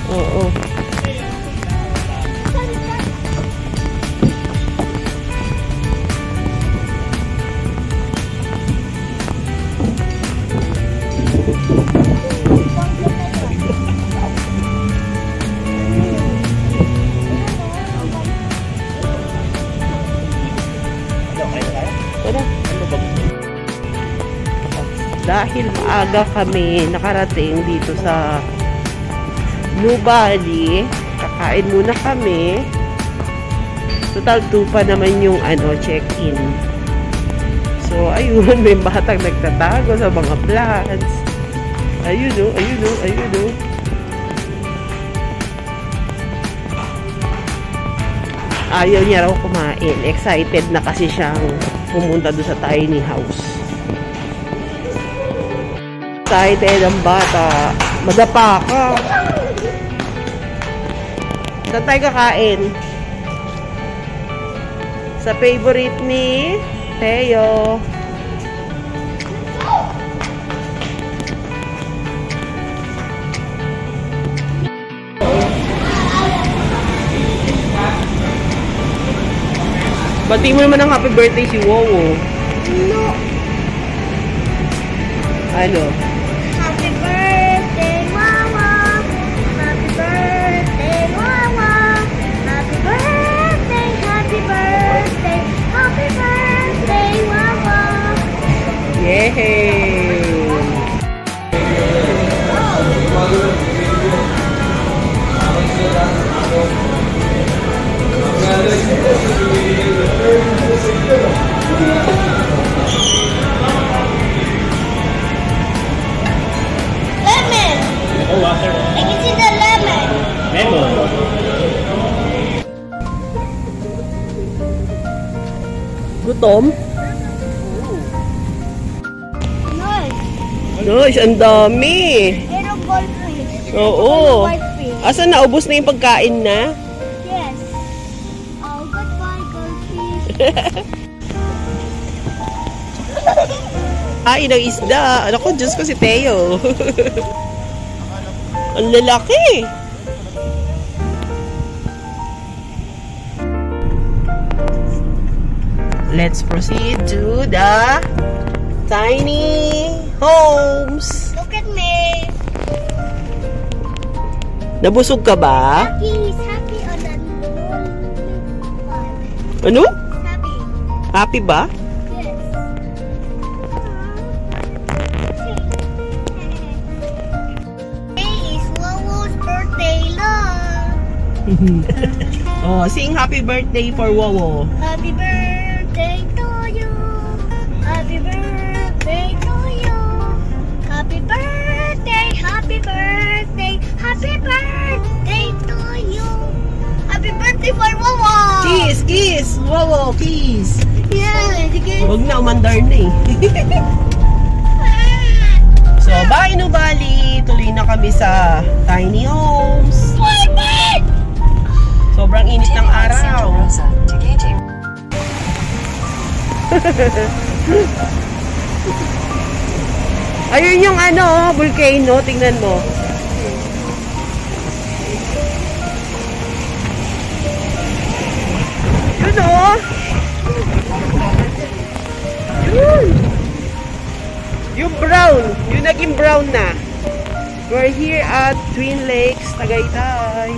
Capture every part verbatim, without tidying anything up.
Oo. Dahil maaga kami nakarating dito sa Nuvali, kakain muna kami. Total two pa naman yung ano, check-in. So, ayun, may batang nagtatago sa mga plants. Ayun o, ayun o, ayun o. Ayaw niya raw kumain. Excited na kasi siyang pumunta doon sa tiny house. Excited ang bata. Madapa ka. Saan tayo kakain? Sa favorite ni Teo. Bati mo naman ang happy birthday si Wowo. No. Ano? Happy birthday, Mama. Happy birthday, Mama. Happy birthday, happy birthday. Happy birthday, Mama. Yay! Lemon. Oh, water. I can see the lemon. Lemon. Gutom? Nice. Nice, ang dami. Pero goldfish. Oo. Whitefish. Asan na? Ubos na yung pagkain na? Yes. Oh, goodbye, goldfish. Kain ng isda. Ano ko, Diyos ko si Teo. Ang lalaki. Let's proceed to the tiny homes. Look at me. Nabusog ka ba? Happy, he's happy on the moon. Ano? Happy. Happy ba? Yes. Today is Wowo's birthday lang. Oh, sing happy birthday for Wowo. Happy birthday to you. Happy birthday to you. Happy birthday, happy birthday, happy birthday to you. Happy birthday for Wowo. Kiss, kiss! Wowo, kiss! Yeah, sige. Huwag na, umandar na eh. So, bye Nuvali! Tuloy na kami sa tiny homes. Sobrang init ng araw. Ayun yung ano, volcano. Tingnan mo. Yun o. Yun. Yung brown. Yung naging brown na. We're here at Twin Lakes, Tagaytay.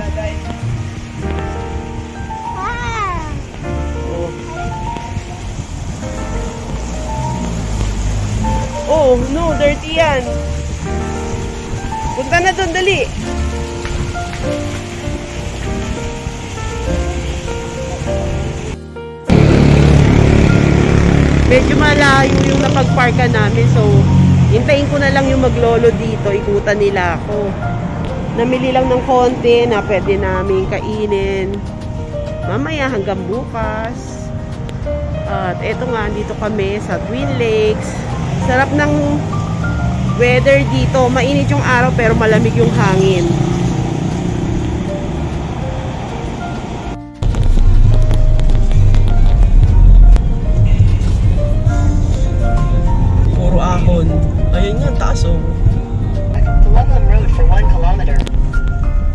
Oh, no, dirty yan. Punta na doon, dali. Medyo malayo yung napagparka namin, so hintayin ko na lang yung maglolo dito. Ikutan nila ako. Namili lang ng konti na pwede namin kainin mamaya hanggang bukas. At eto nga, dito kami sa Twin Lakes. Sarap ng weather dito. Mainit yung araw pero malamig yung hangin. Puro ahon. Ayun nga, taas oh. Loveland Road for one kilometer.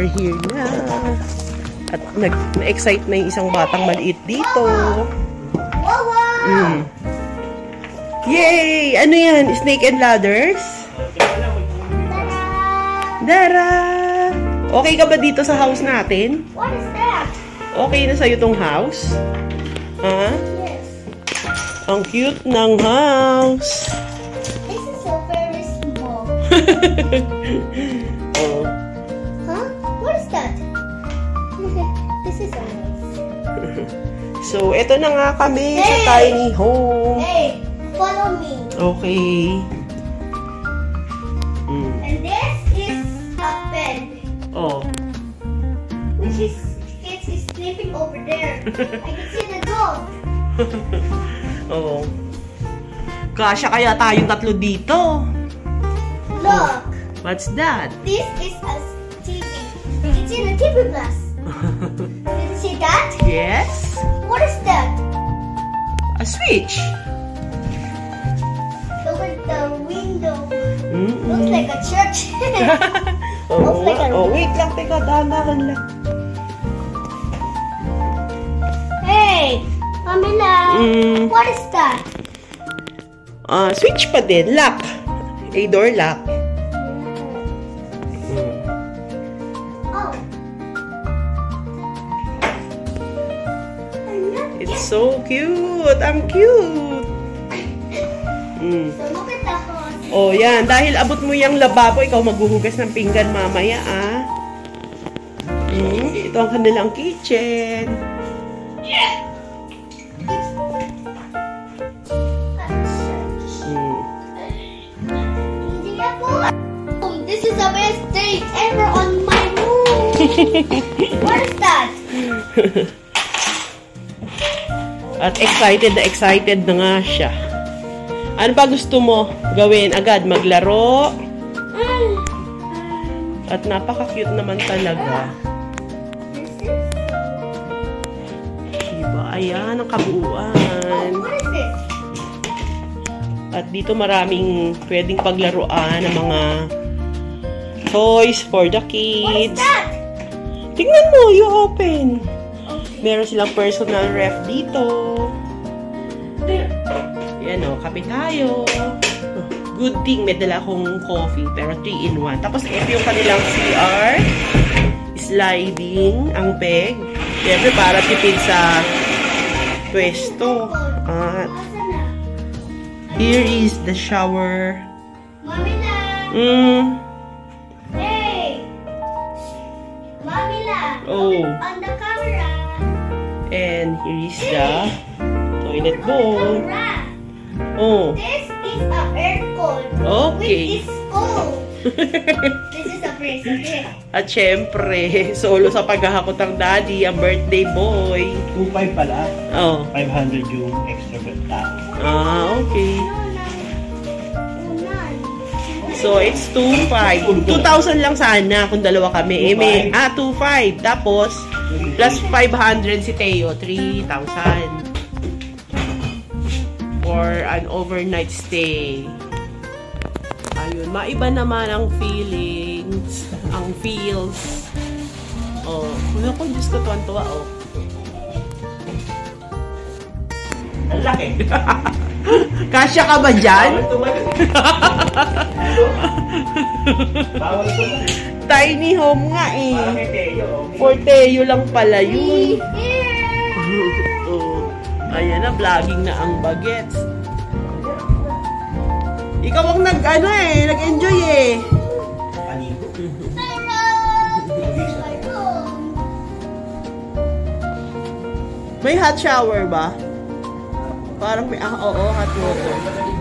We're here na. At na-excite na yung isang batang maliit dito. Mm. Yay! Ano yan? Snake and ladders? Dara! Okay ka ba dito sa house natin? What is that? Okay na sa'yo tong house? Ha? Yes. Ang cute ng house. This is so very small. Oh. Huh? What is that? This is so nice. So, eto na nga kami sa Hey! tiny home. Hey, follow me. Okay. Mm. And this is a bed, Oh. which is kids is sleeping over there. I can see the dog. Oo. Kasya kaya tayong tatlo dito. Look, What's that? this is a T V. You can see the T V glass. Can you see that? Yes? What is that? A switch. Look at the window. Mm-mm. Looks like a church. Oo Looks like nga. a- Oh, wait lang. Teka, dahan-dahan lang. Hey, Mamila. Mm. What is that? Ah, switch pa din. Lock. A door lock. Mm. Oh. It's so cute. Ang cute. Mm. So look at the house. Oh, yan. Dahil abot mo yung lababo, ikaw maghuhugas ng pinggan mamaya, ah. Mm. Ito ang kanilang kitchen. Mm. Hindi ako. This is the best day ever on my room. What is that? At excited na excited na nga siya. Ano ba gusto mo gawin? Agad maglaro? At napaka-cute naman talaga. This is. Diba? Ayan ang kabuuan. Oh, what is this? At dito maraming pwedeng paglaruan ng mga toys for the What is kids. that? Tingnan mo, you open. Okay. Meron silang personal ref dito. Yan o, kape tayo. Good thing, may dala akong coffee, pero three in one. Tapos ito yung kanilang C R. Sliding ang peg. Siyempre, para tipid sa pwesto. At Asan na? here is the shower. Mamila. Mm. Hey. Mamila. Oh. Look on the camera. And here is the toilet Look on the bowl. camera. Oh. This is a aircon. Okay. Which is cold. This is a freeze, okay? At syempre, solo sa paghahakot ang daddy, ang birthday boy. two five pala. Oh. five hundred yung extra per tao. Ah, okay. Unan. So, it's two five. two thousand lang sana kung dalawa kami. Eh, may, ah, two five. Tapos, plus five hundred si Teo. three thousand. For an overnight stay. Ayun, maiba naman ang feelings, ang feels. Oh, kung ako, Diyos ko, tuwan-tuwa, oh. Ang laki. Kasya ka ba dyan? Bawal tumayo. Bawal tumayo. Tiny home nga eh. Parang kay Teo. For Teo lang pala yun. Here. Oh, ayan na, vlogging na ang bagets. Ikaw ang nag, ano eh, nag-enjoy eh. Panigo. May hot shower ba? Parang may, ah, oo, hot water.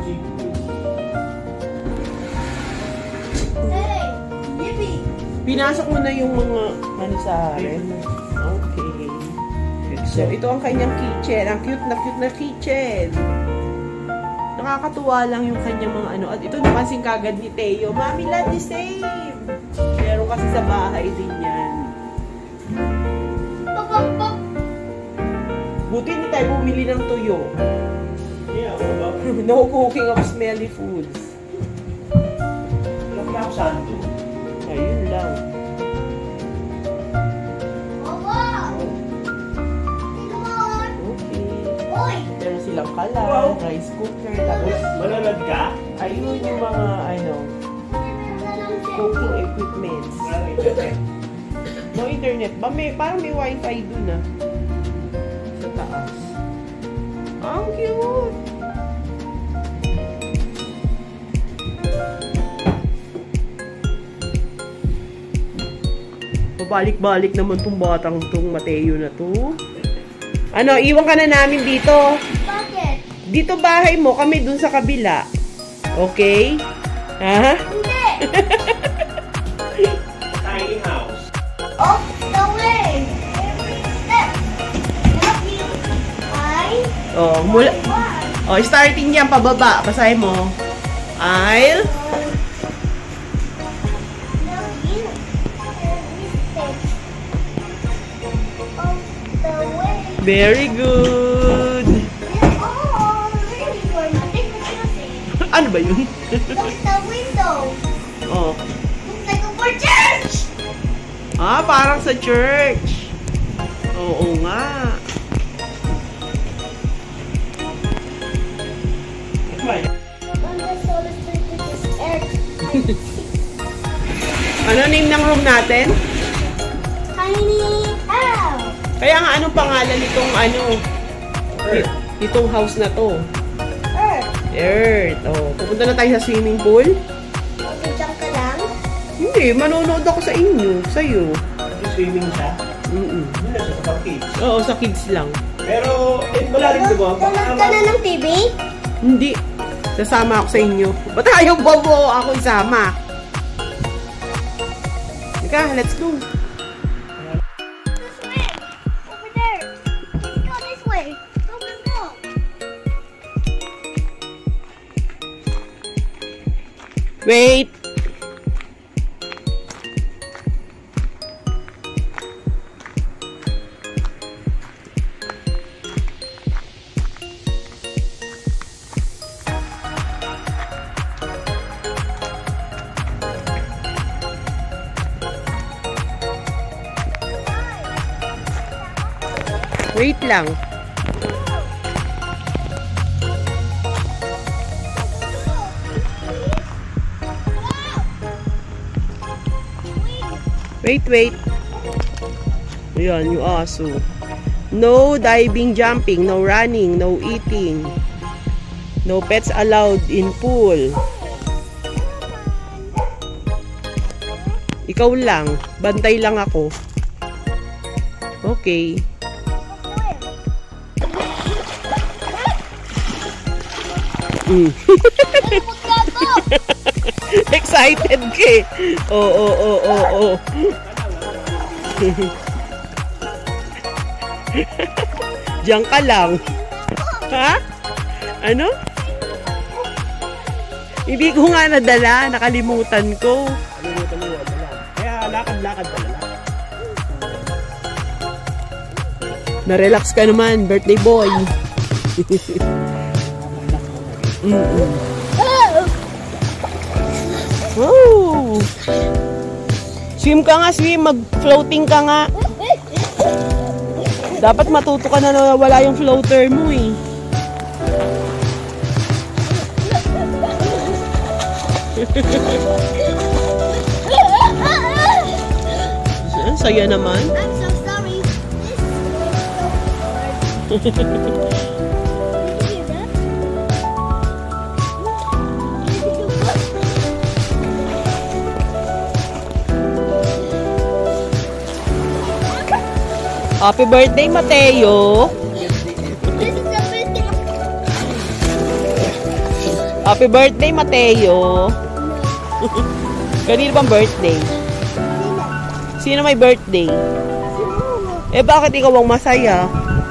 Hey, yippee. Pinasok mo na yung mga, ano sa akin. Okay. So, ito ang kanyang kitchen. Ang cute na cute na kitchen. Nakakatuwa lang yung kanyang mga ano. At ito napansin kagad ni Teo. Mami, let the same. Meron kasi sa bahay din yan. Pop, pop, pop. Buti hindi tayo bumili ng tuyo. Yeah, ano ba? No cooking of smelly foods. Ilang lang santo. Ayun lang. Boy! Meron silang kalan, rice cooker, tapos Manonood ka? ayun yung mga ano, cooking equipments. Walang internet. No internet ba? May, parang may wifi dun ah. Sa taas. Ang cute! Pabalik-balik naman tong batang tong Mateo na to. Ano, iwan ka na namin dito. Bakit? Dito bahay mo, kami dun sa kabila. Okay? Ha? Hindi! Tiny house. Off the way! Every step! Love you! I Oh, mula... want Oh, starting yan, pababa. Basahin mo. I'll... love you every step of the way. Very good. Oh, really? You're nothing confusing. Ano ba yun? Look at the window. Oh. Looks like a for church. Ah, parang sa church. Oo nga. On the solar system is Earth. Ano name ng room natin? Tiny house. Kaya nga, anong pangalan nitong ano? Earth. Itong house na to? Earth. Earth. Oh, pupunta na tayo sa swimming pool? Magandang ka lang. Hindi, manonood ako sa inyo. Sa'yo. Swimming siya. Mm-mm. Hindi na siya sa kids. Oo, sa kids lang. Pero, eh, malalim di ba? Tanong ka na ng T V? Hindi. Sasama ako sa inyo. Ba't ayaw ba mo ako isama? Teka, let's go. This way. Over there. Let's go this way. Go, go, go. Wait. Wait lang. Wait, wait. Ayan, yung aso. No diving, jumping, no running, no eating. No pets allowed in pool. Ikaw lang. Bantay lang ako. Okay. Mm. Excited ka eh. Oo, oo, oo, oo. Diyan ka lang. Ha? Ano? Hindi ko nga nadala. Nakalimutan ko. Kalimutan mo, wala lang. Kaya, lakad-lakad pa lang. Na-relax ka naman, birthday boy. Mm-mm. Wow! Swim ka nga, swim. Mag-floating ka nga. Dapat matuto ka na na wala yung floater mo eh. Ang saya naman. I'm so sorry. This is so hard. Did you hear that? Happy birthday, Mateo! This is the birthday. Happy birthday, Mateo! Kanino bang birthday? Sino may birthday? Eh, bakit ikaw ang masaya?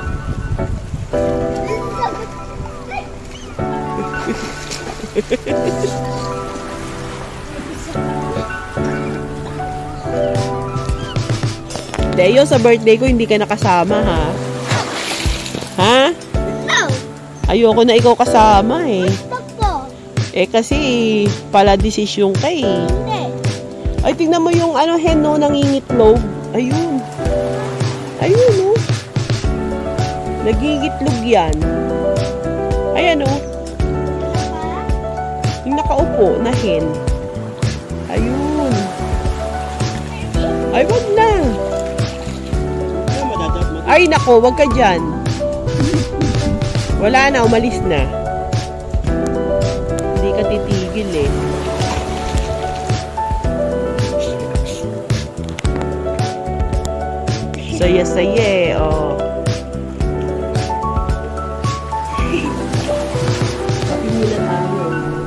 Leo, sa birthday ko hindi ka nakasama, ha? Ha? No. Ayoko na ikaw kasama, eh. Pagpo. Eh, kasi pala desisyon ka, eh. Hindi. Ay, tingnan mo yung ano, hen, no, nangingitlog. Ayun. Ayun, no. Nagigitlog yan. Ayan o. Yung nakaupo na hen. Ayun. Ay, wag na. Ay, nako, wag ka dyan. Wala na, umalis na. Hindi ka titigil eh. Saya-saya eh, oh. Sabi nila tayo.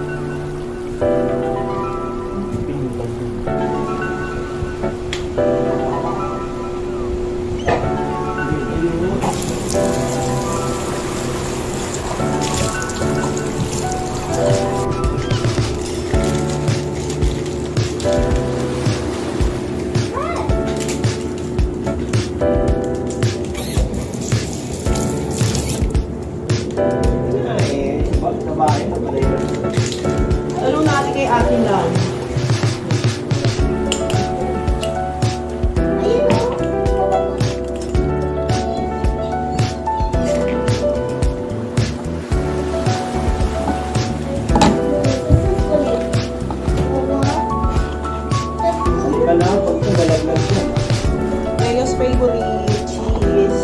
Tanong natin kay Ate Lang. Leo's favorite cheese.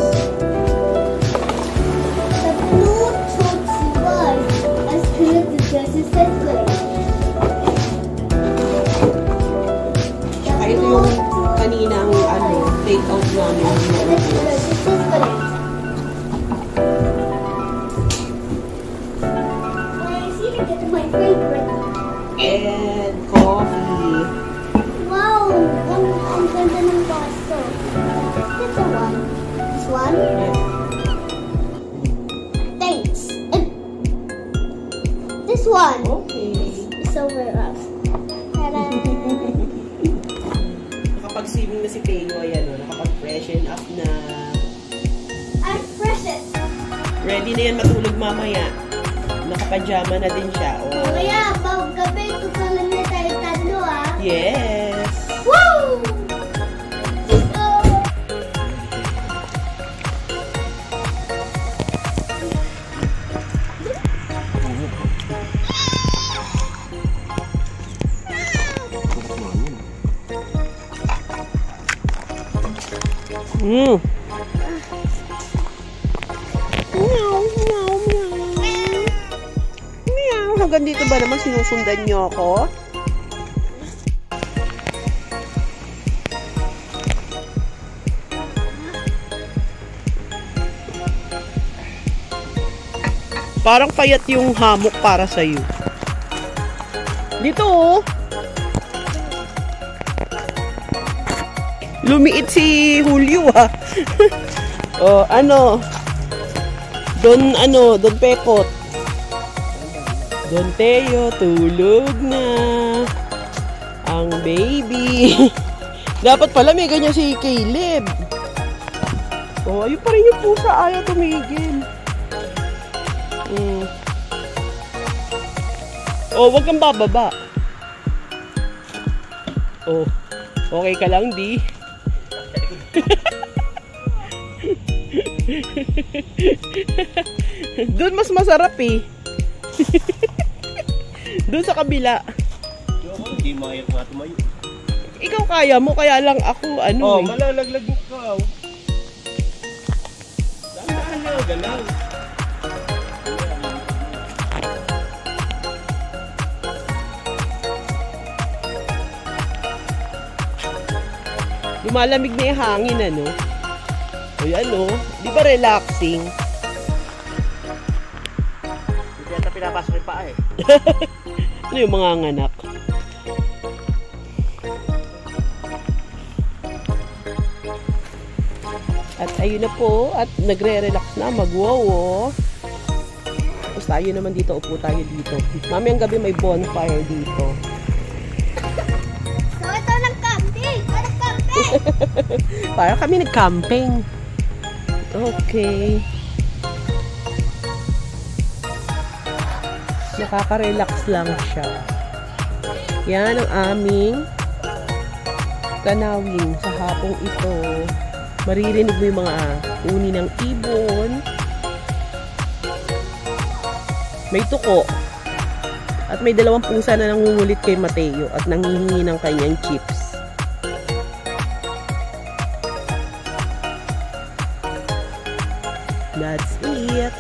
Tsaka ito yung kaninang ano, take out namin. And coffee. Wow! Ang, ang ganda ng baso. Ito one. This one? Yeah. Thanks. And this one. Okay. Silver up. Ta-da! Nakapag-swimming na si Peo, ayan o. Nakapag-freshen up na. I'm precious. Ready na yan matulog mamaya. Nakapajama na din siya. Oh. Kaya, pag-gabi, tutulan na tayo tatlo ah. Yes! Woo! Let's go! Mm. Meow, meow, meow. Meow. Hanggang dito ba naman sinusundan niyo ako? Parang payat yung hamok para sa'yo. Dito oh. Lumiit si Julio ah. Oh, ano? Don ano, Don Pepot. Don Teo, tulog na. Ang baby. Dapat pala may ganyan si Caleb. Oh, ayun pa rin yung pusa. Ayaw tumigil. Mm. Oh, wag kang bababa. Oh, okay ka lang, di? Doon mas masarap eh. Doon sa kabila. Hindi mayat nga tumayo. Ikaw kaya mo, kaya lang ako ano Oh, eh. malalaglag mo ka. Dahan-dahan lang, galaw. Lumalamig na yung hangin ano. O yan o. Di ba relaxing? Hindi yata pinapasok yung paa eh. Ano yung mga nganak? At ayun na po. At nagre-relax na. Mag-wow. Tapos tayo naman dito. Upo tayo dito. Mamayang gabi may bonfire dito. So, ito ng camping. Ito ng camping. Para kami nag-camping. Okay. Nakaka-relax lang siya. Yan ang aming tanawin sa hapong ito. Maririnig mo yung mga uni ng ibon. May tuko. At may dalawang pusa na nangungulit kay Mateo at nanghihingi ng kanyang chips. That's it.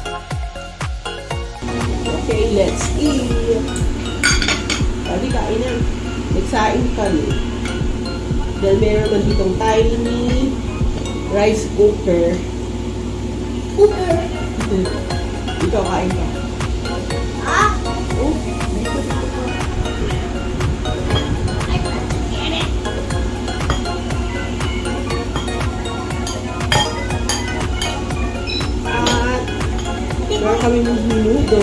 Okay, let's eat. Sabi, kain na. Nagsain kami. Dahil meron naman ditong tiny rice cooker. Cooker. Ikaw, kain ka. Ah? Oh. I got to get it. At meron kami minudo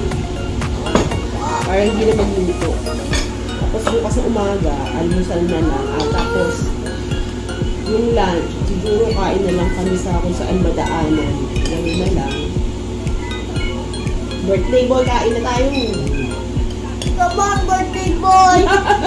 para hindi na magluto. Tapos bukas na umaga, almusal na lang. At tapos yung lunch, siguro kain na lang kami sa kung saan madaanan. Gano'n na lang. Birthday boy, kain na tayo. Come on, birthday boy.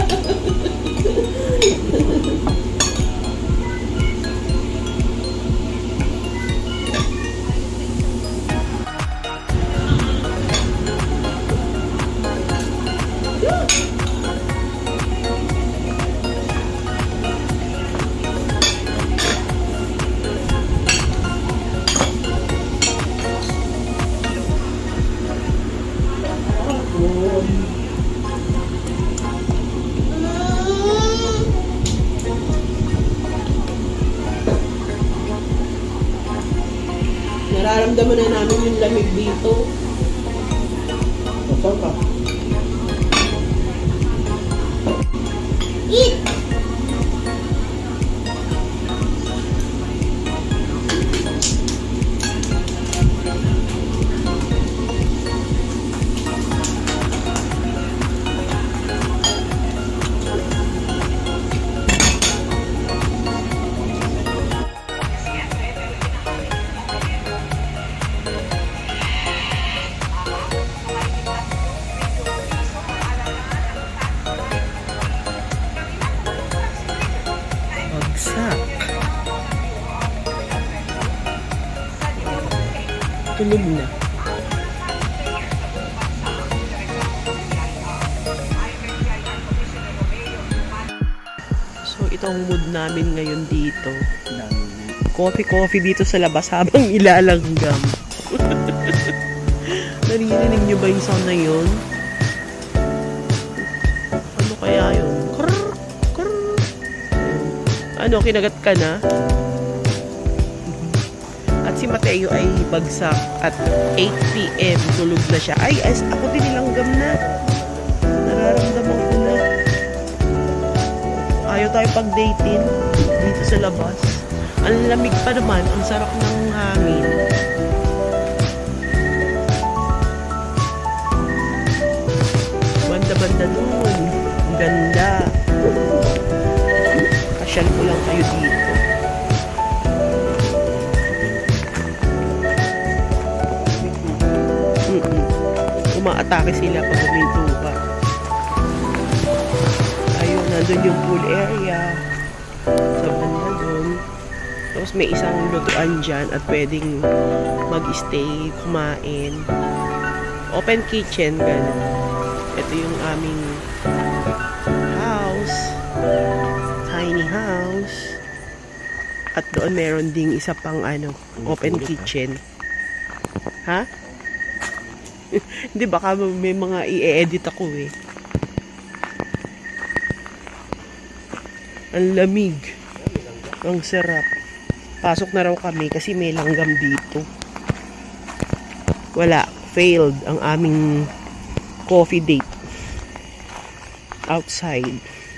Nararamdaman na namin yung lamig dito. Saan ka? Eat. Bagsak. Tulog na. So, ito ang mood namin ngayon dito. Coffee-coffee dito sa labas habang ilalanggam. Naririnig nyo ba yung sound na yun? Ano kaya yun? Krrr, krrr. Ano, kinagat ka na? At si Mateo ay bagsak at eight p m tulog na siya. Ay, as ako din nilanggam na. Nararamdaman ko na. Ayaw tayo pag-dating dito sa labas. Ang lamig pa naman, ang sarap ng hangin. Banda-banda doon. Ang ganda. Kasyal ko lang kayo dito. Mm-mm. Umaatake sila pag huminto pa. Ayun, nandun yung pool area. Sa banda doon. Tapos may isang lutuan dyan at pwedeng mag-stay, kumain. Open kitchen, gano'n. Ito yung aming house. Tiny house. At doon meron ding isa pang ano, open kitchen. Ha? Hindi, baka may mga i-edit ako eh. Ang lamig. Ang sarap. Pasok na raw kami kasi may langgam dito. Wala. Failed ang aming coffee date outside.